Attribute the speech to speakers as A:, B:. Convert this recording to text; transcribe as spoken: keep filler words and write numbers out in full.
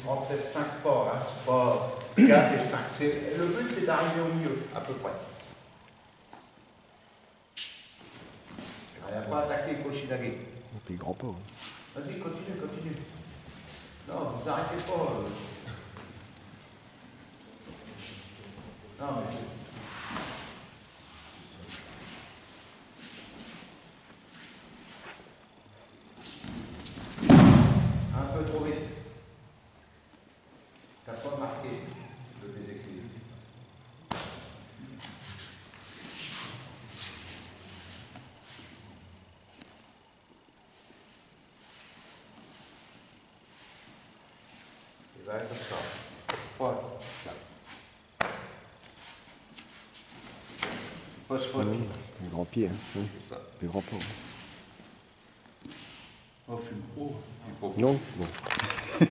A: prends peut-être cinq pas, hein. C'est pas quatre et cinq. Le but, c'est d'arriver au milieu, à peu près. Il n'y a pas attaqué Koshinage.
B: On fait grand pas. Hein.
A: Vas-y, continue, continue. Non, vous arrêtez pas. Euh... Non, mais... Un peu trop vite. T'as pas marqué le déséquilibre. Il va être comme ça. Voilà. Poste faute.
B: Un grand pied, hein. Oui.
A: C'est ça.
B: Des grands pas.
A: Oh, fume. Oh,
B: non, non.